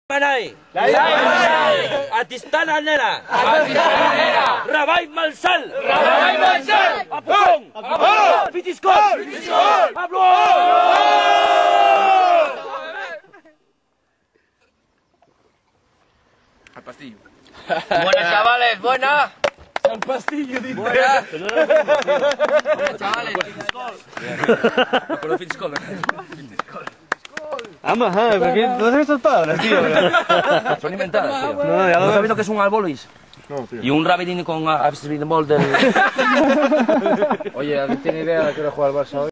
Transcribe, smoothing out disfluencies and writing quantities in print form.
Manai! Atistana nena! Raball Malsal! Apupong! Fitiscol! Pablo! Al pastillo. Buenas, chavales, buena. Al pastillo, dice. Buena. Buenas, chavales. Con el Fitiscol. Ambas, porque no sabes estas palabras, tío. Son inventadas, tío. No, ya ¿No sabes lo que es un albolis? No, tío. Y un rabidini con Absbridemol del... Oye, ¿alguien tiene idea de que juega el Barça hoy?